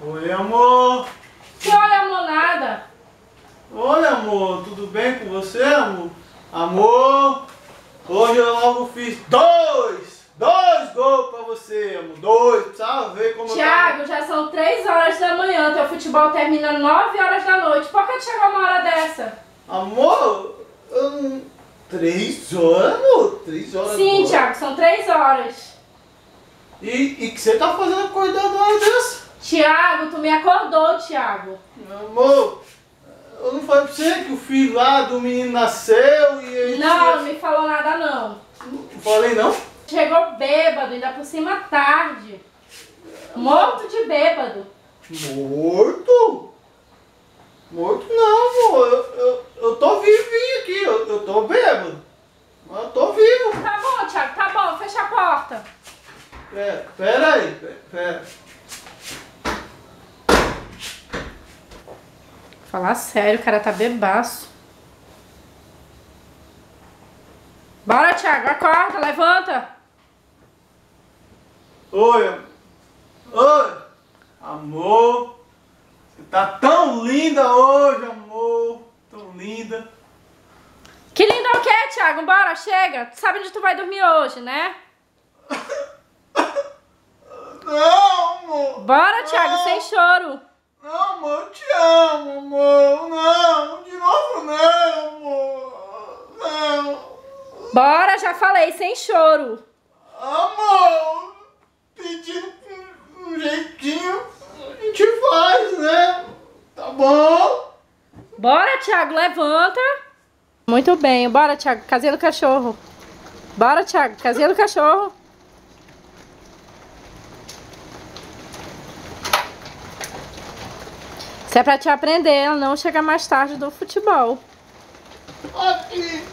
Oi, amor. Que olha, amor, nada. Oi, amor. Tudo bem com você, amor? Amor, hoje eu logo fiz dois gols pra você, amor. Precisava ver como Thiago, já são 3 horas da manhã. Teu futebol termina 9 horas da noite. Por que tu chegou uma hora dessa? Amor, 3 horas, amor? 3 horas? Sim, agora. Thiago, são 3 horas. E que você tá fazendo acordar na hora dessa? Thiago, tu me acordou, Thiago. Amor, eu não falei pra você que o filho lá do menino nasceu e ele... Não me falou nada, não. Não falei, não? Chegou bêbado, ainda por cima tarde. Morto de bêbado. Morto? Morto não, amor. Eu tô vivinho aqui, eu tô bêbado. Mas eu tô vivo. Tá bom, Thiago, tá bom. Fecha a porta. Pera aí, pera. Falar sério, o cara tá bebaço. Bora, Thiago, acorda, levanta. Oi, amor. Você tá tão linda hoje, amor. Tão linda. Que lindo é o quê, Thiago? Bora, chega. Tu sabe onde tu vai dormir hoje, né? Não, amor. Bora, Thiago, sem choro. Não, amor, eu te amo, amor. Não, de novo não, amor. Não. Bora, já falei, sem choro. Amor, pedindo um jeitinho, a gente faz, né? Tá bom? Bora, Thiago, levanta. Muito bem, bora, Thiago, casinha do cachorro. Bora, Thiago, casinha do cachorro. Isso é pra te aprender a não chegar mais tarde do futebol. Aqui.